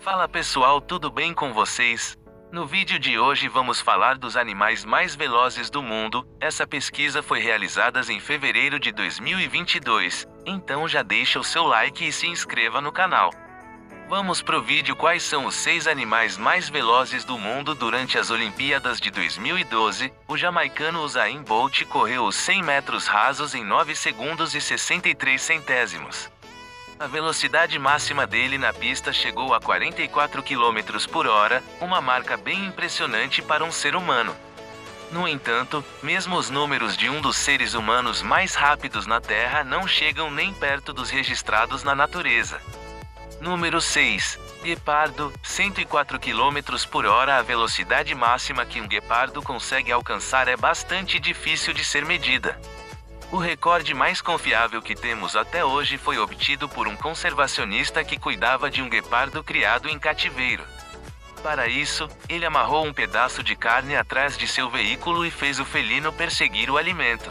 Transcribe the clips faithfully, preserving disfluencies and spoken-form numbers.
Fala pessoal, tudo bem com vocês? No vídeo de hoje vamos falar dos animais mais velozes do mundo. Essa pesquisa foi realizada em fevereiro de dois mil e vinte e dois, então já deixa o seu like e se inscreva no canal. Vamos pro vídeo. Quais são os seis animais mais velozes do mundo? Durante as Olimpíadas de dois mil e doze, o jamaicano Usain Bolt correu os cem metros rasos em nove segundos e sessenta e três centésimos. A velocidade máxima dele na pista chegou a quarenta e quatro quilômetros por hora, uma marca bem impressionante para um ser humano. No entanto, mesmo os números de um dos seres humanos mais rápidos na Terra não chegam nem perto dos registrados na natureza. Número seis. Guepardo, cento e quatro quilômetros por hora. A velocidade máxima que um guepardo consegue alcançar é bastante difícil de ser medida. O recorde mais confiável que temos até hoje foi obtido por um conservacionista que cuidava de um guepardo criado em cativeiro. Para isso, ele amarrou um pedaço de carne atrás de seu veículo e fez o felino perseguir o alimento.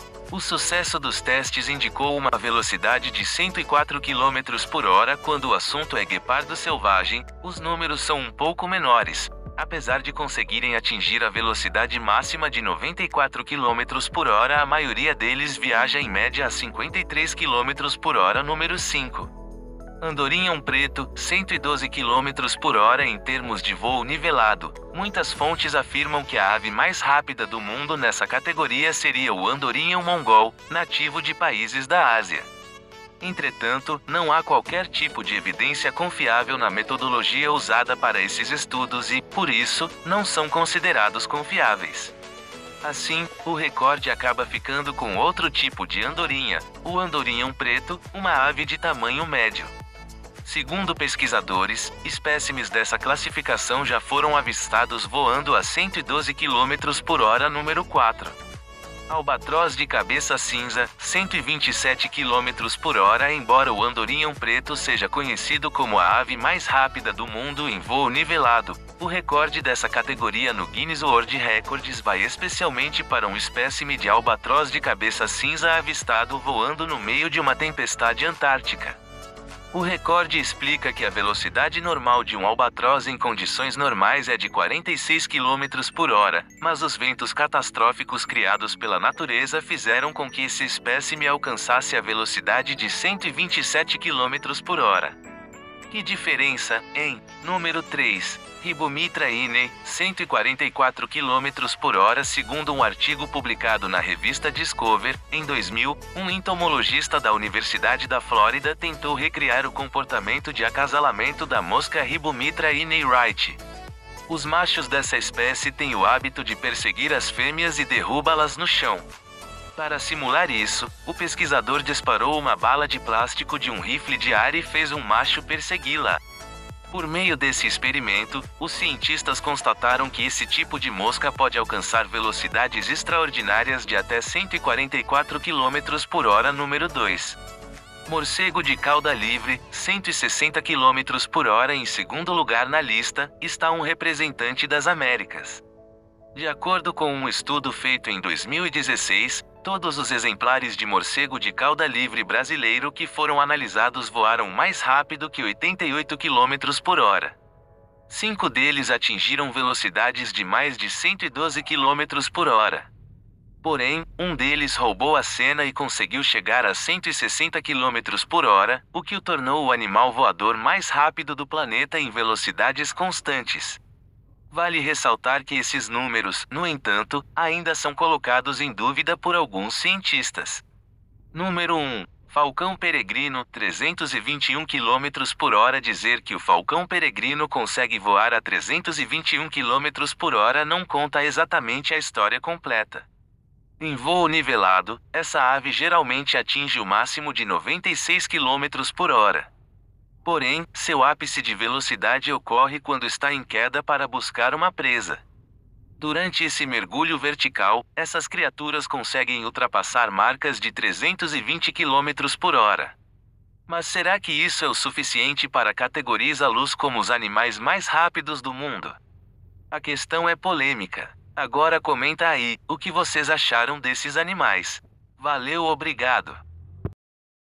O sucesso dos testes indicou uma velocidade de cento e quatro quilômetros por hora. Quando o assunto é guepardo selvagem, os números são um pouco menores. Apesar de conseguirem atingir a velocidade máxima de noventa e quatro quilômetros por hora, a maioria deles viaja em média a cinquenta e três quilômetros por hora. Número cinco. Andorinhão preto, cento e doze quilômetros por hora. Em termos de voo nivelado, muitas fontes afirmam que a ave mais rápida do mundo nessa categoria seria o andorinham mongol, nativo de países da Ásia. Entretanto, não há qualquer tipo de evidência confiável na metodologia usada para esses estudos e, por isso, não são considerados confiáveis. Assim, o recorde acaba ficando com outro tipo de andorinha, o andorinhão preto, uma ave de tamanho médio. Segundo pesquisadores, espécimes dessa classificação já foram avistados voando a cento e doze quilômetros por hora. Número quatro. Albatroz de cabeça cinza, cento e vinte e sete quilômetros por hora. Embora o andorinhão preto seja conhecido como a ave mais rápida do mundo em voo nivelado, o recorde dessa categoria no Guinness World Records vai especialmente para um espécime de albatroz de cabeça cinza avistado voando no meio de uma tempestade antártica. O recorde explica que a velocidade normal de um albatroz em condições normais é de quarenta e seis quilômetros por hora, mas os ventos catastróficos criados pela natureza fizeram com que esse espécime alcançasse a velocidade de cento e vinte e sete quilômetros por hora. Que diferença, hein? Número três. Ribomitra ine, cento e quarenta e quatro quilômetros por hora. Segundo um artigo publicado na revista Discover, em dois mil, um entomologista da Universidade da Flórida tentou recriar o comportamento de acasalamento da mosca Ribomitra ine wright. Os machos dessa espécie têm o hábito de perseguir as fêmeas e derrubá-las no chão. Para simular isso, o pesquisador disparou uma bala de plástico de um rifle de ar e fez um macho persegui-la. Por meio desse experimento, os cientistas constataram que esse tipo de mosca pode alcançar velocidades extraordinárias de até cento e quarenta e quatro quilômetros por hora. Número dois. Morcego de cauda livre, cento e sessenta quilômetros por hora. Em segundo lugar na lista, está um representante das Américas. De acordo com um estudo feito em dois mil e dezesseis, todos os exemplares de morcego de cauda livre brasileiro que foram analisados voaram mais rápido que oitenta e oito quilômetros por hora. Cinco deles atingiram velocidades de mais de cento e doze quilômetros por hora. Porém, um deles roubou a cena e conseguiu chegar a cento e sessenta quilômetros por hora, o que o tornou o animal voador mais rápido do planeta em velocidades constantes. Vale ressaltar que esses números, no entanto, ainda são colocados em dúvida por alguns cientistas. Número um. Falcão peregrino, trezentos e vinte e um quilômetros por hora. Dizer que o falcão peregrino consegue voar a trezentos e vinte e um quilômetros por hora não conta exatamente a história completa. Em voo nivelado, essa ave geralmente atinge o máximo de noventa e seis quilômetros por hora. Porém, seu ápice de velocidade ocorre quando está em queda para buscar uma presa. Durante esse mergulho vertical, essas criaturas conseguem ultrapassar marcas de trezentos e vinte quilômetros por hora. Mas será que isso é o suficiente para categorizá-los como os animais mais rápidos do mundo? A questão é polêmica. Agora comenta aí, o que vocês acharam desses animais. Valeu, obrigado.